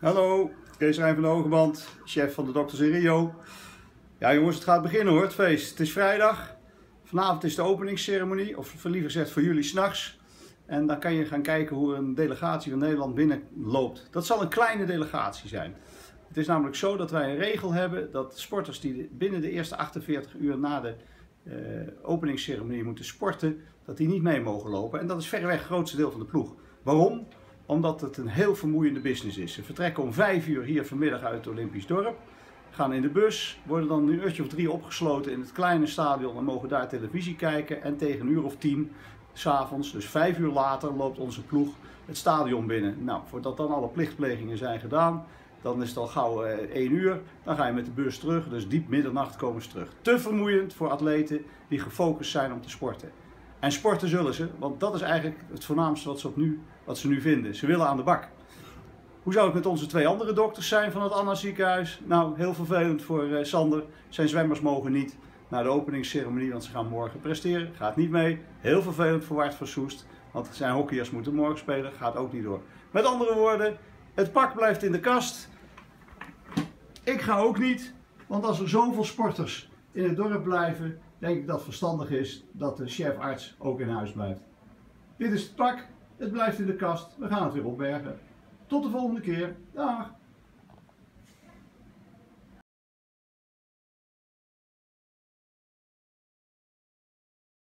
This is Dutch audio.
Hallo, Kees Rijn van de Hogeband, chef van de dokters in Rio. Ja jongens, het gaat beginnen hoor, het feest. Het is vrijdag, vanavond is de openingsceremonie, of liever gezegd voor jullie 's nachts. En dan kan je gaan kijken hoe een delegatie van Nederland binnenloopt. Dat zal een kleine delegatie zijn. Het is namelijk zo dat wij een regel hebben dat sporters die binnen de eerste 48 uur na de openingsceremonie moeten sporten, dat die niet mee mogen lopen. En dat is verreweg het grootste deel van de ploeg. Waarom? Omdat het een heel vermoeiende business is. Ze vertrekken om 5 uur hier vanmiddag uit het Olympisch dorp. Gaan in de bus, worden dan een uurtje of 3 opgesloten in het kleine stadion en mogen daar televisie kijken. En tegen een uur of 10 s'avonds, dus 5 uur later, loopt onze ploeg het stadion binnen. Nou, voordat dan alle plichtplegingen zijn gedaan, dan is het al gauw 1 uur. Dan ga je met de bus terug, dus diep middernacht komen ze terug. Te vermoeiend voor atleten die gefocust zijn om te sporten. En sporten zullen ze, want dat is eigenlijk het voornaamste wat ze nu vinden. Ze willen aan de bak. Hoe zou het met onze 2 andere dokters zijn van het Anna ziekenhuis? Nou, heel vervelend voor Sander. Zijn zwemmers mogen niet naar de openingsceremonie, want ze gaan morgen presteren. Gaat niet mee. Heel vervelend voor Wart van Soest, want zijn hockeyers moeten morgen spelen. Gaat ook niet door. Met andere woorden, het pak blijft in de kast. Ik ga ook niet, want als er zoveel sporters in het dorp blijven, denk ik dat het verstandig is dat de chef-arts ook in huis blijft. Dit is het pak, het blijft in de kast, we gaan het weer opbergen. Tot de volgende keer, dag!